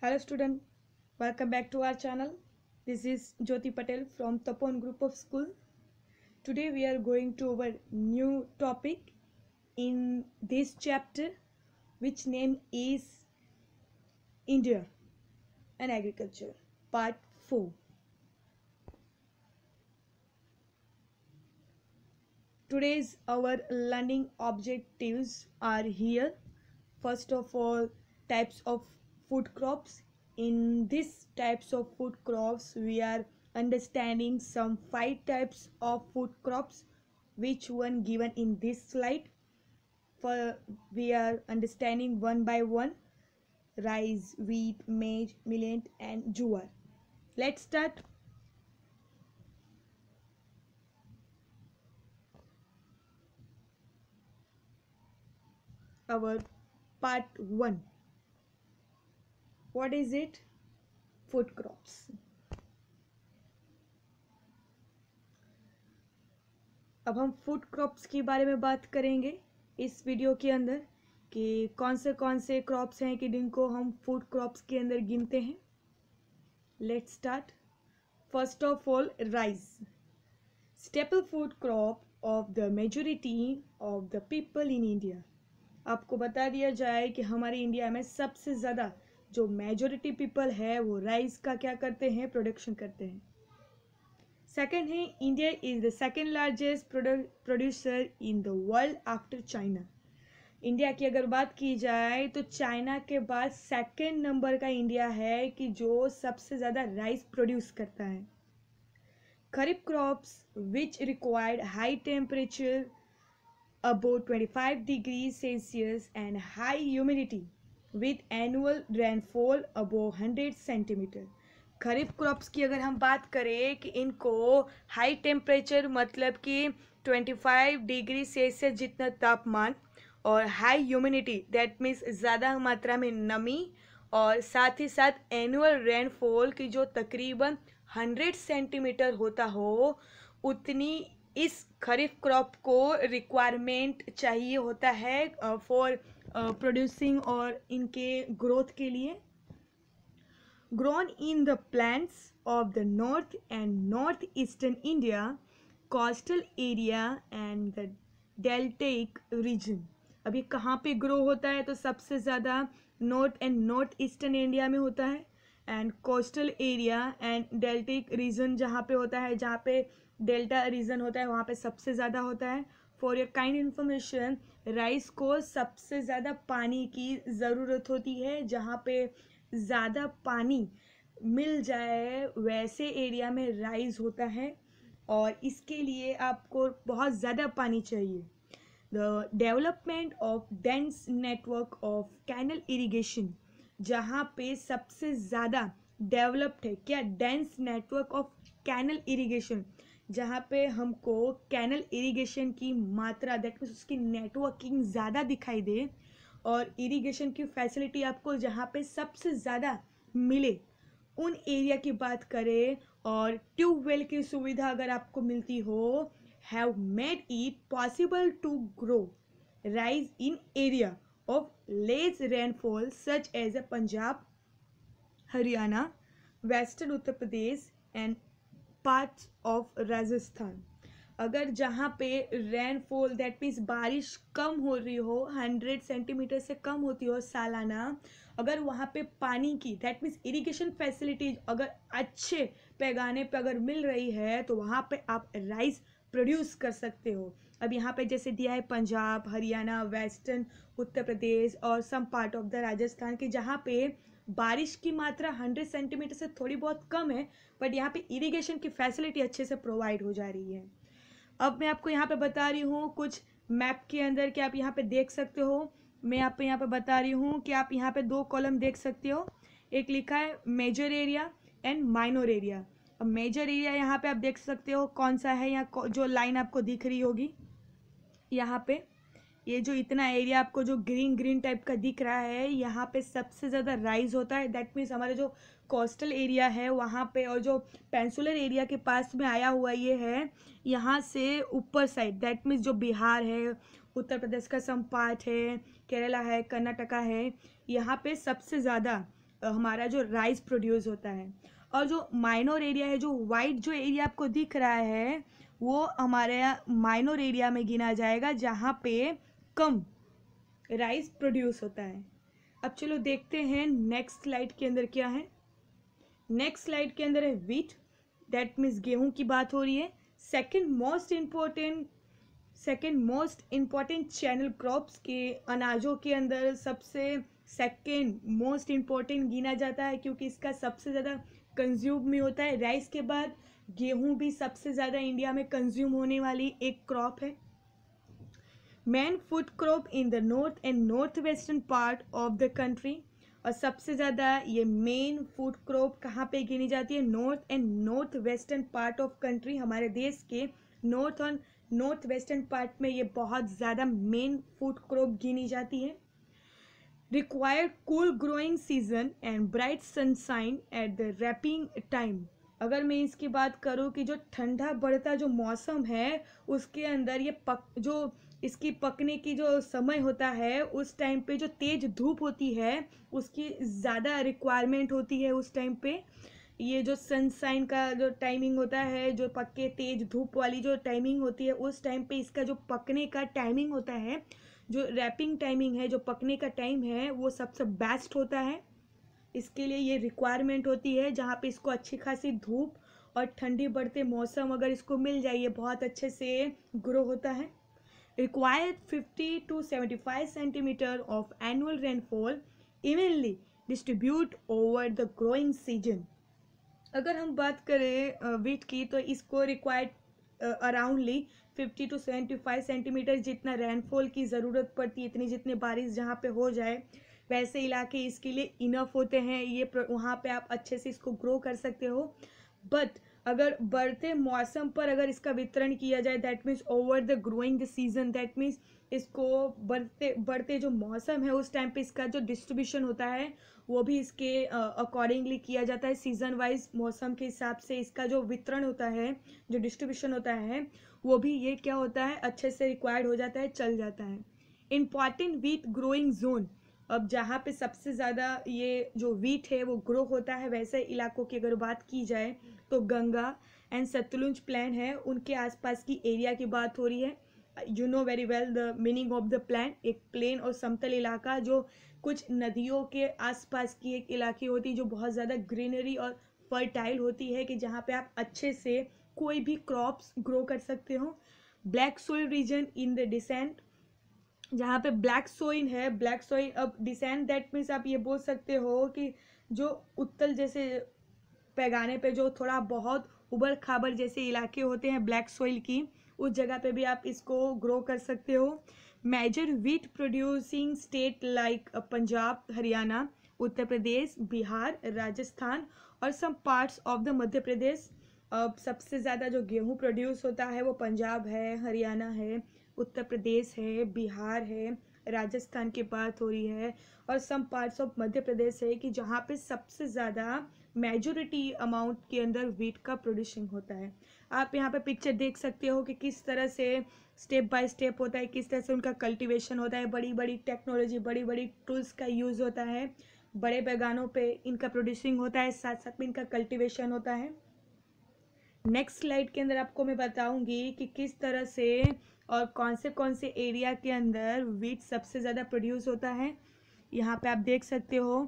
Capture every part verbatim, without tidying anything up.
Hello student, welcome back to our channel. This is Jyoti Patel from Tapon Group of School. Today we are going to our new topic in this chapter, which name is India and Agriculture, Part four. Today's our learning objectives are here. First of all, types of food crops. In these types of food crops, we are understanding some five types of food crops, which one given in this slide. For we are understanding one by one: rice, wheat, maize, millet, and jowar. Let's start. Our part one. What is it? Food crops. अब हम food crops के बारे में बात करेंगे इस video के अंदर कि कौन से कौन से क्रॉप्स हैं कि जिनको हम फूड क्रॉप्स के अंदर गिनते हैं. Let's start. First of all, rice, staple food crop of the majority of the people in India. आपको बता दिया जाए कि हमारे इंडिया में सबसे ज़्यादा जो मेजॉरिटी पीपल है वो राइस का क्या करते हैं, प्रोडक्शन करते हैं. सेकेंड है, India is the second largest producer in the world after China. India की अगर बात की जाए तो चाइना के बाद सेकेंड नंबर का इंडिया है कि जो सबसे ज़्यादा राइस प्रोड्यूस करता है. Kharif crops which required high temperature above twenty-five degrees Celsius and high humidity with annual rainfall above one hundred centimeter. Kharif crops की अगर हम बात करें कि इनको हाई टेम्परेचर मतलब कि पच्चीस डिग्री सेल्सियस जितना तापमान और हाई ह्यूमिडिटी दैट मीन्स ज़्यादा मात्रा में नमी और साथ ही साथ एनुअल रेनफॉल की जो तकरीबन सौ सेंटीमीटर होता हो, उतनी इस खरीफ क्रॉप को रिक्वायरमेंट चाहिए होता है फॉर प्रोड्यूसिंग और इनके ग्रोथ के लिए. Grown in the plants of the north and north eastern India, coastal area and the deltaic region. अभी कहाँ पे ग्रो होता है तो सबसे ज़्यादा north and north eastern India में होता है, and coastal area and deltaic region जहाँ पे होता है, जहाँ पे डेल्टा रीजन होता है वहाँ पे सबसे ज़्यादा होता है. For your kind information, rice को सबसे ज़्यादा पानी की ज़रूरत होती है. जहाँ पे ज़्यादा पानी मिल जाए वैसे एरिया में राइस होता है और इसके लिए आपको बहुत ज़्यादा पानी चाहिए. The development of dense network of canal irrigation, जहाँ पे सबसे ज़्यादा डेवलप्ड है क्या, dense network of canal irrigation, जहाँ पे हमको कैनल इरिगेशन की मात्रा दैट मीन्स उसकी नेटवर्किंग ज़्यादा दिखाई दे और इरिगेशन की फैसिलिटी आपको जहाँ पे सबसे ज़्यादा मिले उन एरिया की बात करें और ट्यूबवेल की सुविधा अगर आपको मिलती हो, have made it possible to grow rice in area of less rainfall such as a Punjab, Haryana, western Uttar Pradesh and parts of Rajasthan. अगर जहाँ पे रेनफॉल दैट मीन्स बारिश कम हो रही हो, हंड्रेड सेंटीमीटर से कम होती हो सालाना, अगर वहाँ पे पानी की दैट मीन्स इरिगेशन फैसिलिटीज अगर अच्छे पैमाने पे अगर मिल रही है तो वहाँ पे आप राइस प्रोड्यूस कर सकते हो. अब यहाँ पे जैसे दिया है पंजाब, हरियाणा, वेस्टर्न उत्तर प्रदेश और some part of the Rajasthan के, जहाँ पे बारिश की मात्रा सौ सेंटीमीटर से थोड़ी बहुत कम है बट यहाँ पे इरिगेशन की फैसिलिटी अच्छे से प्रोवाइड हो जा रही है. अब मैं आपको यहाँ पे बता रही हूँ कुछ मैप के अंदर कि आप यहाँ पे देख सकते हो. मैं आप पे यहाँ पे बता रही हूँ कि आप यहाँ पे दो कॉलम देख सकते हो. एक लिखा है major area and minor area. अब मेजर एरिया यहाँ पे आप देख सकते हो कौन सा है, यहाँ जो लाइन आपको दिख रही होगी यहाँ पे, ये जो इतना एरिया आपको जो ग्रीन ग्रीन टाइप का दिख रहा है, यहाँ पे सबसे ज़्यादा राइज होता है. दैट मीन्स हमारे जो कोस्टल एरिया है वहाँ पे और जो पेंसुलर एरिया के पास में आया हुआ ये है, यहाँ से ऊपर साइड दैट मीन्स जो बिहार है, उत्तर प्रदेश का सम पार्ट है, केरला है, कर्नाटका है, यहाँ पे सबसे ज़्यादा हमारा जो राइस प्रोड्यूस होता है। और जो माइनर एरिया है, जो वाइट जो एरिया आपको दिख रहा है, वो हमारे माइनर एरिया में गिना जाएगा जहाँ पे कम राइस प्रोड्यूस होता है। अब चलो देखते हैं नेक्स्ट स्लाइड के अंदर क्या है। नेक्स्ट स्लाइड के अंदर है व्हीट, दैट मीन्स गेहूं की बात हो रही है। Second most important second most important channel crops के अनाजों के अंदर सबसे सेकेंड मोस्ट इम्पॉर्टेंट गिना जाता है, क्योंकि इसका सबसे ज़्यादा कंज्यूम में होता है। राइस के बाद गेहूं भी सबसे ज़्यादा इंडिया में कंज्यूम होने वाली एक क्रॉप है। Main food crop in the north and north western part of the country. और सबसे ज़्यादा ये मेन फूड क्रॉप कहाँ पे गिनी जाती है? North and north western part of country. हमारे देश के नॉर्थ और नॉर्थ वेस्टर्न पार्ट में ये बहुत ज़्यादा मेन फूड क्रॉप गिनी जाती है। Required cool growing season and bright sunshine at the wrapping time. अगर मैं इसकी बात करूँ कि जो ठंडा बढ़ता जो मौसम है उसके अंदर ये पक जो इसकी पकने की जो समय होता है, उस टाइम पे जो तेज़ धूप होती है उसकी ज़्यादा रिक्वायरमेंट होती है। उस टाइम पे ये जो सनशाइन का जो टाइमिंग होता है, जो पक्के तेज़ धूप वाली जो टाइमिंग होती है, उस टाइम पे इसका जो पकने का टाइमिंग होता है, जो रैपिंग टाइमिंग है, जो पकने का टाइम है, वो सबसे बेस्ट होता है। इसके लिए ये रिक्वायरमेंट होती है जहाँ पे इसको अच्छी खासी धूप और ठंडी बढ़ते मौसम अगर इसको मिल जाए, ये बहुत अच्छे से ग्रो होता है। Required fifty to seventy five centimetre of annual rainfall evenly distribute over the growing season. अगर हम बात करें वीट की, तो इसको required aroundly fifty to seventy five centimetre जितना रेनफॉल की ज़रूरत पड़ती है, इतनी जितनी बारिश जहाँ पे हो जाए वैसे इलाके इसके लिए इनफ होते हैं। ये वहाँ पे आप अच्छे से इसको ग्रो कर सकते हो। बट अगर बढ़ते मौसम पर अगर इसका वितरण किया जाए, that means over the growing the season, that means इसको बढ़ते बढ़ते जो मौसम है उस टाइम पे इसका जो डिस्ट्रीब्यूशन होता है वो भी इसके अकॉर्डिंगली uh, किया जाता है। सीजन वाइज मौसम के हिसाब से इसका जो वितरण होता है, जो डिस्ट्रीब्यूशन होता है, वो भी ये क्या होता है अच्छे से रिक्वायर्ड हो जाता है, चल जाता है। Important wheat growing zone. अब जहाँ पे सबसे ज़्यादा ये जो व्हीट है वो ग्रो होता है, वैसे इलाकों की अगर बात की जाए तो गंगा एंड सतलुज प्लेन है, उनके आसपास की एरिया की बात हो रही है। You know very well the meaning of the plain, एक प्लेन और समतल इलाका जो कुछ नदियों के आसपास की एक इलाके होती है, जो बहुत ज़्यादा ग्रीनरी और फर्टाइल होती है, कि जहाँ पे आप अच्छे से कोई भी क्रॉप्स ग्रो कर सकते हो। Black soil region in the Deccan, जहाँ पे ब्लैक सोइल है, ब्लैक सोइल अब डिसेंट दैट मीन्स आप ये बोल सकते हो कि जो उत्तल जैसे पैगाने पे जो थोड़ा बहुत उबड़ खाबड़ जैसे इलाके होते हैं ब्लैक सोइल की, उस जगह पे भी आप इसको ग्रो कर सकते हो। Major wheat producing state like Punjab, Haryana, Uttar Pradesh, Bihar, Rajasthan और some parts of the Madhya Pradesh. अब सबसे ज़्यादा जो गेहूँ प्रोड्यूस होता है वो पंजाब है, हरियाणा है, उत्तर प्रदेश है, बिहार है, राजस्थान की बात हो रही है और some parts of Madhya Pradesh है, कि जहाँ पे सबसे ज़्यादा मेजोरिटी अमाउंट के अंदर व्हीट का प्रोड्यूसिंग होता है। आप यहाँ पे पिक्चर देख सकते हो कि किस तरह से स्टेप बाय स्टेप होता है, किस तरह से उनका कल्टीवेशन होता है, बड़ी बड़ी टेक्नोलॉजी, बड़ी बड़ी टूल्स का यूज़ होता है, बड़े पैगानों पे इनका प्रोड्यूसिंग होता है, साथ साथ में इनका कल्टीवेशन होता है। नेक्स्ट स्लाइड के अंदर आपको मैं बताऊंगी कि किस तरह से और कौन से कौन से एरिया के अंदर व्हीट सबसे ज़्यादा प्रोड्यूस होता है। यहाँ पे आप देख सकते हो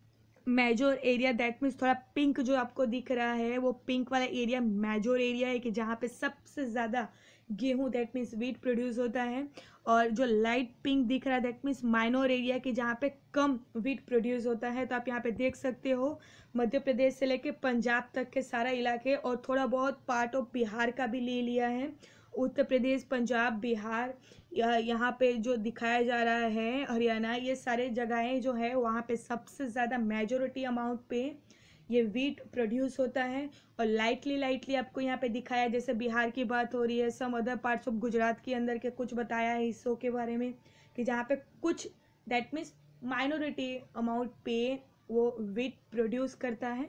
मेजर एरिया, दैट मीन्स थोड़ा पिंक जो आपको दिख रहा है वो पिंक वाला एरिया मेजर एरिया है, कि जहाँ पे सबसे ज़्यादा गेहूँ दैट मीन्स व्हीट प्रोड्यूस होता है। और जो लाइट पिंक दिख रहा है दैट मीन्स माइनर एरिया, कि जहाँ पे कम व्हीट प्रोड्यूस होता है। तो आप यहाँ पे देख सकते हो मध्य प्रदेश से लेके पंजाब तक के सारा इलाके और थोड़ा बहुत पार्ट ऑफ बिहार का भी ले लिया है। उत्तर प्रदेश, पंजाब, बिहार, यहाँ पे जो दिखाया जा रहा है हरियाणा, ये सारे जगहें जो है वहाँ पे सबसे ज़्यादा मेजोरिटी अमाउंट पे ये व्हीट प्रोड्यूस होता है। और लाइटली लाइटली आपको यहाँ पे दिखाया, जैसे बिहार की बात हो रही है, some other parts of Gujarat के अंदर के कुछ बताया है हिस्सों के बारे में, कि जहाँ पे कुछ दैट मीन्स माइनॉरिटी अमाउंट पे वो व्हीट प्रोड्यूस करता है।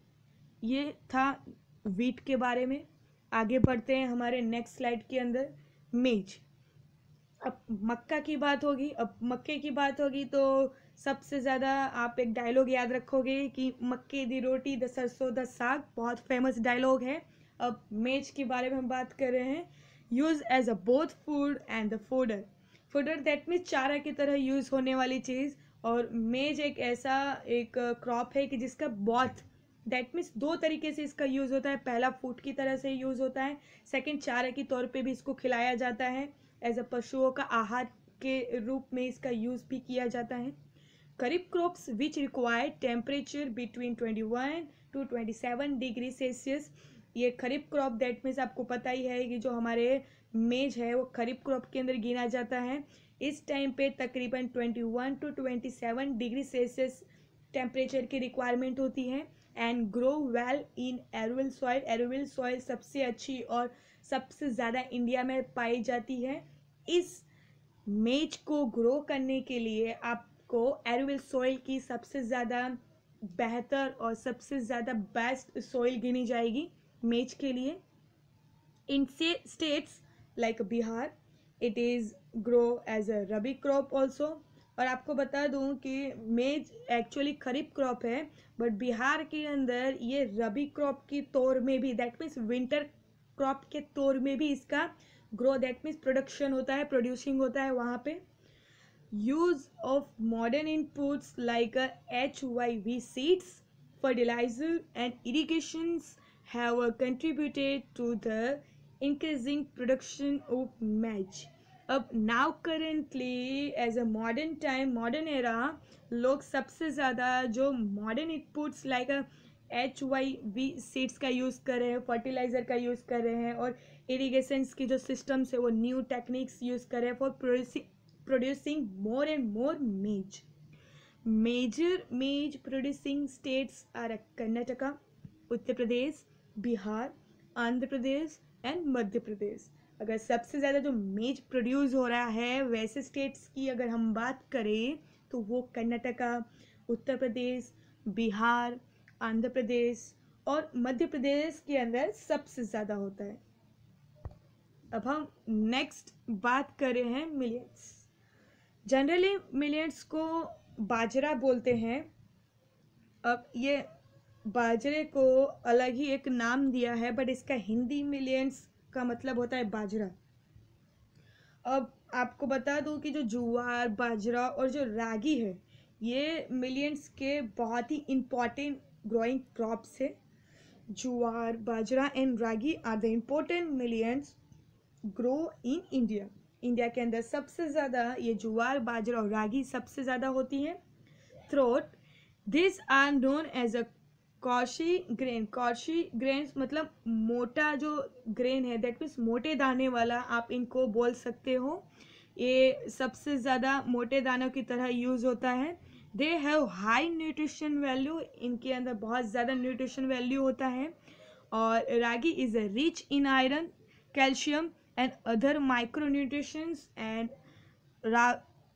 ये था व्हीट के बारे में। आगे बढ़ते हैं हमारे नेक्स्ट स्लाइड के अंदर, मेज। अब मक्का की बात होगी, अब मक्के की बात होगी तो सबसे ज़्यादा आप एक डायलॉग याद रखोगे कि मक्के दी रोटी द सरसों द साग, बहुत फेमस डायलॉग है। अब मेज के बारे में हम बात कर रहे हैं, use as a both food and the fodder. Fodder that means चारा की तरह यूज़ होने वाली चीज़, और मेज एक ऐसा एक क्रॉप है कि जिसका बहुत दैट मीन्स दो तरीके से इसका यूज़ होता है। पहला फूड की तरह से यूज़ होता है, सेकंड चारे के तौर पे भी इसको खिलाया जाता है, एज अ पशुओं का आहार के रूप में इसका यूज़ भी किया जाता है। Kharif crops which require temperature between twenty one to twenty seven degree Celsius. ये खरीफ क्रॉप दैट मीन्स आपको पता ही है कि जो हमारे मेज है वो खरीफ क्रॉप के अंदर गिना जाता है। इस टाइम पे तकरीबन twenty one to twenty seven degree Celsius temperature की रिक्वायरमेंट होती है, and grow well in alluvial soil. Alluvial soil सबसे अच्छी और सबसे ज़्यादा इंडिया में पाई जाती है। इस मेज को ग्रो करने के लिए आपको एरुविल सॉइल की सबसे ज़्यादा बेहतर और सबसे ज़्यादा बेस्ट सॉइल गिनी जाएगी मेज के लिए। In states like Bihar it is grow as a rabi crop also. और आपको बता दूं कि मेज एक्चुअली खरीफ क्रॉप है, बट बिहार के अंदर ये रबी क्रॉप की तौर में भी दैट मीन्स विंटर क्रॉप के तौर में भी इसका ग्रो दैट मीन्स प्रोडक्शन होता है, प्रोड्यूसिंग होता है वहाँ पे। Use of modern inputs like H Y V seeds, fertilizer and irrigations have uh, contributed to the increasing production of maize. अब now currently as a modern time, modern era, लोग सबसे ज़्यादा जो modern inputs like H Y V seeds का use कर रहे हैं, fertiliser का यूज़ कर रहे हैं, और इरीगेशंस की जो सिस्टम्स है वो न्यू टेक्निक्स यूज़ कर रहे हैं for producing more and more maize. Major maize producing states are Karnataka, Uttar Pradesh, Bihar, Andhra Pradesh and Madhya Pradesh. अगर सबसे ज़्यादा जो मेज प्रोड्यूस हो रहा है वैसे स्टेट्स की अगर हम बात करें तो वो कर्नाटका, उत्तर प्रदेश, बिहार, आंध्र प्रदेश और मध्य प्रदेश के अंदर सबसे ज़्यादा होता है। अब हम नेक्स्ट बात कर रहे हैं मिलियट्स। जनरली मिलियट्स को बाजरा बोलते हैं। अब ये बाजरे को अलग ही एक नाम दिया है, बट इसका हिंदी मिलियंस का मतलब होता है बाजरा। अब आपको बता दूं कि जो ज्वार, बाजरा और जो रागी है ये मिलियंस के बहुत ही इम्पॉर्टेंट ग्रोइंग क्रॉप्स है। Jowar, bajra and ragi are the important millions grow in India. India के अंदर सबसे ज़्यादा ये ज्वार, बाजरा और रागी सबसे ज़्यादा होती हैं। Throat this are known as a coarse grain. Coarse grains मतलब मोटा जो ग्रेन है दैट मीन्स मोटे दाने वाला, आप इनको बोल सकते हो। ये सबसे ज़्यादा मोटे दानों की तरह यूज़ होता है। They have high nutrition value, इनके अंदर बहुत ज़्यादा न्यूट्रिशन वैल्यू होता है। और ragi is a rich in iron, calcium and other micronutritions and रा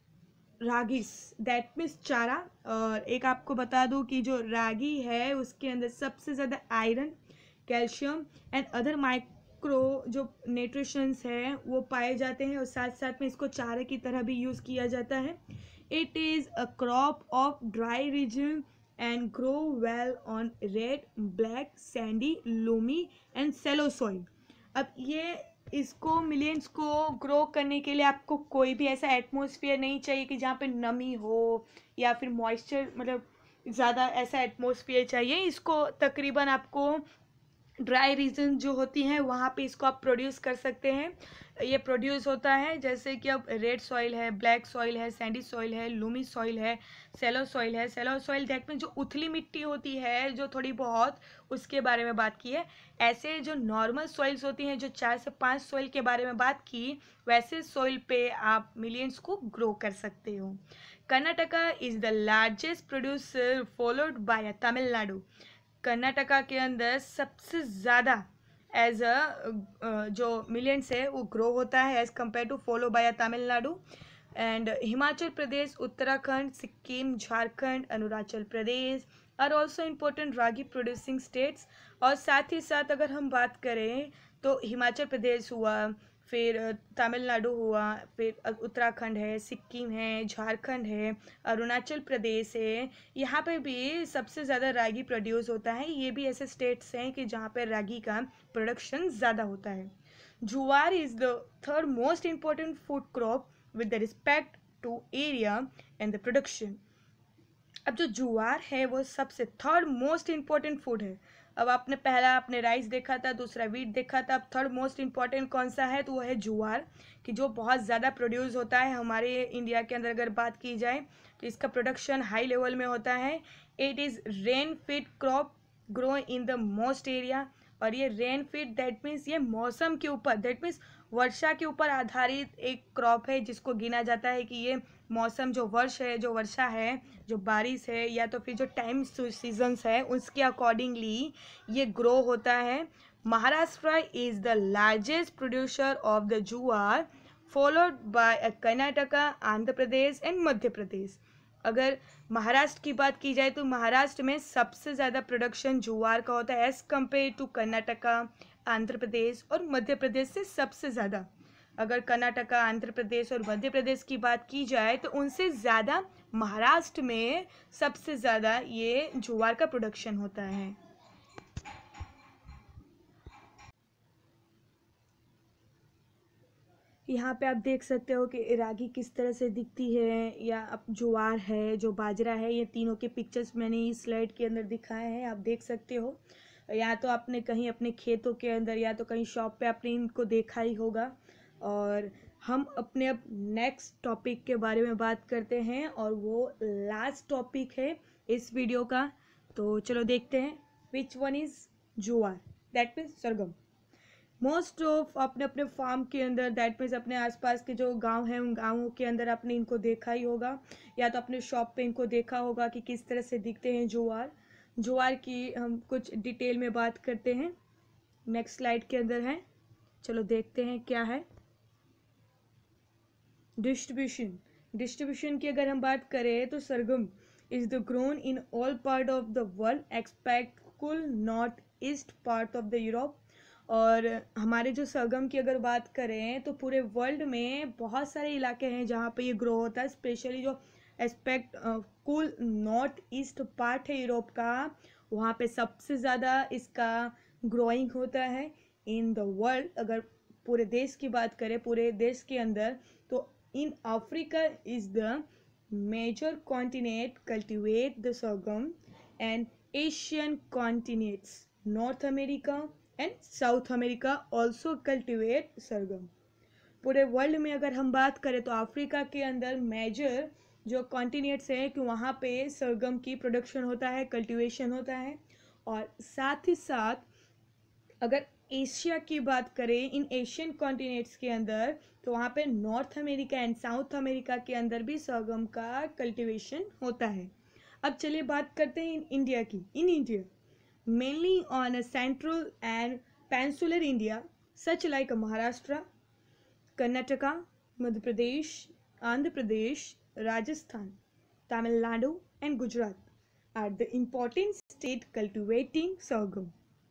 रागीस दैट मीन्स चारा। और एक आपको बता दूं कि जो रागी है उसके अंदर सबसे ज़्यादा iron, calcium and other micro जो न्यूट्रिशंस हैं वो पाए जाते हैं, और साथ साथ में इसको चारे की तरह भी यूज़ किया जाता है। It is a crop of dry region and grow well on red, black, sandy, loamy and shallow soil. अब ये इसको मिलियंस को ग्रो करने के लिए आपको कोई भी ऐसा एटमॉस्फेयर नहीं चाहिए कि जहाँ पे नमी हो या फिर मॉइस्चर, मतलब ज़्यादा ऐसा एटमॉस्फेयर चाहिए। इसको तकरीबन आपको ड्राई रीजन जो होती हैं वहाँ पे इसको आप प्रोड्यूस कर सकते हैं। ये प्रोड्यूस होता है जैसे कि अब रेड सॉइल है, ब्लैक सॉइल है, सैंडी सॉइल है, लूमी सॉइल है, सेलो सॉइल है। सेलो सॉइल दैट में जो उथली मिट्टी होती है जो थोड़ी बहुत, उसके बारे में बात की है। ऐसे जो नॉर्मल सॉइल्स होती हैं जो चार से पाँच सॉइल के बारे में बात की, वैसे सॉइल पे आप मिलियंस को ग्रो कर सकते हो। Karnataka is the largest producer followed by Tamil Nadu. Karnataka के अंदर सबसे ज़्यादा एज अ जो मिलियंस है वो ग्रो होता है as compare to follow by Tamil Nadu. And Himachal Pradesh, Uttarakhand, Sikkim, Jharkhand, Arunachal Pradesh are also important ragi producing states. और साथ ही साथ अगर हम बात करें तो हिमाचल प्रदेश हुआ, फिर तमिलनाडु हुआ, फिर उत्तराखंड है, सिक्किम है, झारखंड है, अरुणाचल प्रदेश है। यहाँ पे भी सबसे ज़्यादा रागी प्रोड्यूस होता है। ये भी ऐसे स्टेट्स हैं कि जहाँ पे रागी का प्रोडक्शन ज़्यादा होता है। Jowar is the third most important food crop with the respect to area and the production. अब जो जुआर है वो सबसे थर्ड मोस्ट इम्पॉर्टेंट फूड है। अब आपने पहला आपने राइस देखा था, दूसरा वीट देखा था, अब थर्ड मोस्ट इम्पॉर्टेंट कौन सा है, तो वो है जुआर, कि जो बहुत ज़्यादा प्रोड्यूस होता है हमारे इंडिया के अंदर। अगर बात की जाए तो इसका प्रोडक्शन हाई लेवल में होता है। It is rain fit crop grow in the most area. और ये रेन फिट दैट मीन्स ये मौसम के ऊपर, दैट मीन्स वर्षा के ऊपर आधारित एक क्रॉप है, जिसको गिना जाता है कि ये मौसम जो वर्ष है, जो वर्षा है, जो बारिश है, या तो फिर जो टाइम सीजन्स है उसके अकॉर्डिंगली ये ग्रो होता है। Maharashtra is the largest producer of the jowar, followed by Karnataka, Andhra Pradesh and Madhya Pradesh. अगर महाराष्ट्र की बात की जाए तो महाराष्ट्र में सबसे ज़्यादा प्रोडक्शन जुआर का होता है as compare to Karnataka, Andhra Pradesh और मध्य प्रदेश से सबसे ज़्यादा। अगर कर्नाटका, आंध्र प्रदेश और मध्य प्रदेश की बात की जाए तो उनसे ज़्यादा महाराष्ट्र में सबसे ज़्यादा ये जुआर का प्रोडक्शन होता है। यहाँ पे आप देख सकते हो कि रागी किस तरह से दिखती है, या अब ज्वार है, जो बाजरा है, ये तीनों के पिक्चर्स मैंने इस स्लाइड के अंदर दिखाए हैं, आप देख सकते हो। या तो आपने कहीं अपने खेतों के अंदर या तो कहीं शॉप पे आपने इनको देखा ही होगा। और हम अपने अब नेक्स्ट टॉपिक के बारे में बात करते हैं, और वो लास्ट टॉपिक है इस वीडियो का। तो चलो देखते हैं। Which one is jowar, that means sorghum. Most of अपने अपने फार्म के अंदर, दैट मीन्स अपने आसपास के जो गांव हैं उन गांवों के अंदर आपने इनको देखा ही होगा, या तो अपने शॉप पे इनको देखा होगा कि किस तरह से दिखते हैं ज्वार। ज्वार की हम कुछ डिटेल में बात करते हैं, नेक्स्ट स्लाइड के अंदर है। चलो देखते हैं क्या है। डिस्ट्रीब्यूशन डिस्ट्रीब्यूशन की अगर हम बात करें तो sorghum is the grown in all part of the world expect cool north east part of the Europe. और हमारे जो सरगम की अगर बात करें तो पूरे वर्ल्ड में बहुत सारे इलाके हैं जहाँ पे ये ग्रो होता है। स्पेशली जो expect cool north east part है यूरोप का, वहाँ पे सबसे ज़्यादा इसका ग्रोइंग होता है इन द वर्ल्ड। अगर पूरे देश की बात करें, पूरे देश के अंदर, तो in Africa is the major continent cultivate the sorghum, and Asian continents, North America and South America also cultivate sorghum. पूरे वर्ल्ड में अगर हम बात करें तो अफ्रीका के अंदर मेजर जो कॉन्टिनेंट्स हैं कि वहाँ पे सरगम की प्रोडक्शन होता है, कल्टिवेशन होता है। और साथ ही साथ अगर एशिया की बात करें, इन एशियन कॉन्टिनेंट्स के अंदर, तो वहाँ पे North America and South America के अंदर भी सरगम का कल्टिवेशन होता है। अब चलिए बात करते हैं इन इंडिया की। In India mainly on a central and peninsular India, such like Maharashtra, Karnataka, Madhya Pradesh, Andhra Pradesh, Rajasthan, Tamil Nadu and Gujarat are the important state cultivating sorghum.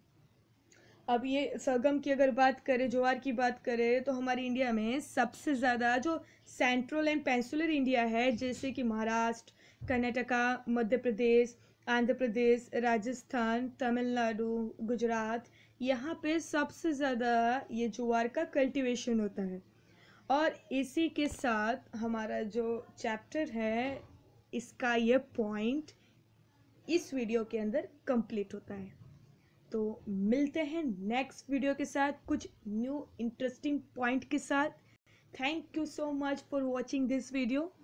अब ये सरगम की अगर बात करें, ज्वार की बात करें, तो हमारे इंडिया में सबसे ज़्यादा जो सेंट्रल एंड पेंसुलर इंडिया है, जैसे कि महाराष्ट्र, कर्नाटका, मध्य प्रदेश, आंध्र प्रदेश, राजस्थान, तमिलनाडु, गुजरात, यहाँ पे सबसे ज़्यादा ये ज्वार का कल्टीवेशन होता है। और इसी के साथ हमारा जो चैप्टर है, इसका ये पॉइंट इस वीडियो के अंदर कंप्लीट होता है। तो मिलते हैं नेक्स्ट वीडियो के साथ कुछ न्यू इंटरेस्टिंग पॉइंट के साथ। Thank you so much for watching this video.